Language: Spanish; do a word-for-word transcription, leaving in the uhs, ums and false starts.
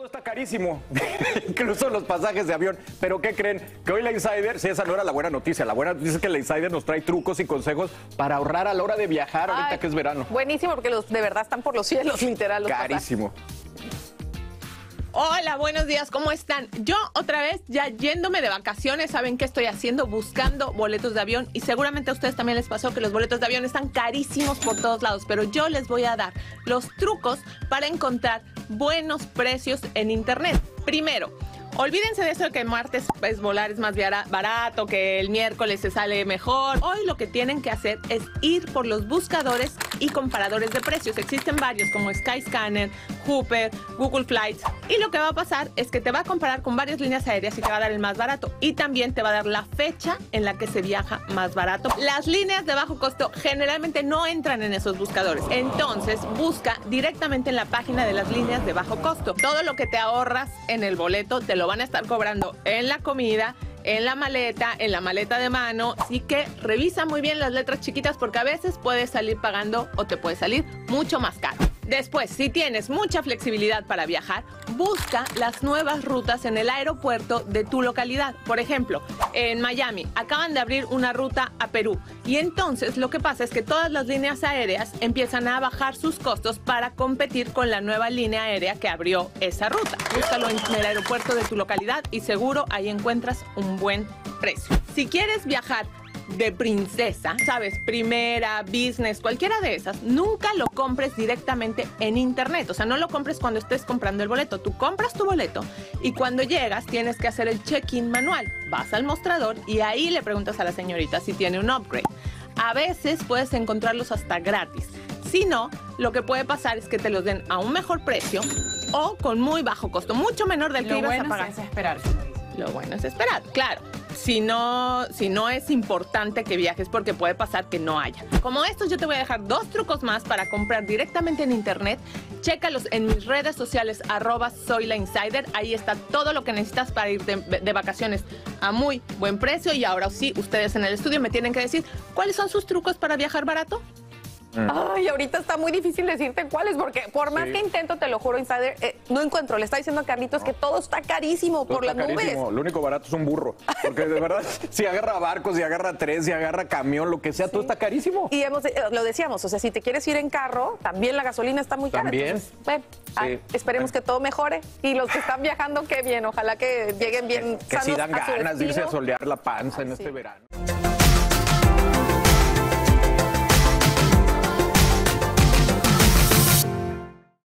está carísimo, incluso los pasajes de avión. Pero ¿qué creen? Que hoy la Insider, sí, esa no era la buena noticia. La buena noticia es que la Insider nos trae trucos y consejos para ahorrar a la hora de viajar ahorita. Ay, que es verano. Buenísimo, porque los de verdad están por los cielos, literal. Los Carísimo. pasajes. Hola, buenos días, ¿cómo están? Yo otra vez ya yéndome de vacaciones, ¿saben qué estoy haciendo? Buscando boletos de avión, y seguramente a ustedes también les pasó que los boletos de avión están carísimos por todos lados, pero yo les voy a dar los trucos para encontrar buenos precios en internet. Primero, olvídense de eso de que el martes pues, volar es más barato, que el miércoles se sale mejor. Hoy lo que tienen que hacer es ir por los buscadores y comparadores de precios. Existen varios como Skyscanner, Hopper, Google Flights. Y lo que va a pasar es que te va a comparar con varias líneas aéreas y te va a dar el más barato. Y también te va a dar la fecha en la que se viaja más barato. Las líneas de bajo costo generalmente no entran en esos buscadores. Entonces busca directamente en la página de las líneas de bajo costo. Todo lo que te ahorras en el boleto te lo van a estar cobrando en la comida, en la maleta, en la maleta de mano. Así que revisa muy bien las letras chiquitas porque a veces puedes salir pagando o te puede salir mucho más caro. Después, si tienes mucha flexibilidad para viajar, busca las nuevas rutas en el aeropuerto de tu localidad. Por ejemplo, en Miami acaban de abrir una ruta a Perú y entonces lo que pasa es que todas las líneas aéreas empiezan a bajar sus costos para competir con la nueva línea aérea que abrió esa ruta. Búscalo en el aeropuerto de tu localidad y seguro ahí encuentras un buen precio. Si quieres viajar de princesa, sabes, primera, business, cualquiera de esas, nunca lo compres directamente en internet. O sea, no lo compres cuando estés comprando el boleto. Tú compras tu boleto y cuando llegas tienes que hacer el check-in manual. Vas al mostrador y ahí le preguntas a la señorita si tiene un upgrade. A veces puedes encontrarlos hasta gratis. Si no, lo que puede pasar es que te los den a un mejor precio o con muy bajo costo, mucho menor del que ibas a pagar. Lo bueno es esperar. Lo bueno es esperar, claro. Si no, si no es importante que viajes porque puede pasar que no haya. Como estos, yo te voy a dejar dos trucos más para comprar directamente en internet. Chécalos en mis redes sociales, arroba soy la Insider. Ahí está todo lo que necesitas para ir de, de vacaciones a muy buen precio. Y ahora sí, ustedes en el estudio me tienen que decir cuáles son sus trucos para viajar barato. Ay, ahorita está muy difícil decirte cuáles, porque por más sí. que intento, te lo juro, Insider, eh, no encuentro. Le está diciendo a Carlitos no. que todo está carísimo todo por está las carísimo. nubes. Lo único barato es un burro. Porque de verdad, si agarra barcos, si agarra tren, si agarra camión, lo que sea, sí. todo está carísimo. Y hemos, eh, lo decíamos, o sea, si te quieres ir en carro, también la gasolina está muy cara. También. Entonces, bueno, sí. ah, esperemos que todo mejore. Y los que están viajando, qué bien. Ojalá que lleguen bien que, sanos que sí dan a su ganas de irse a destino. solear la panza en ah, este sí. verano.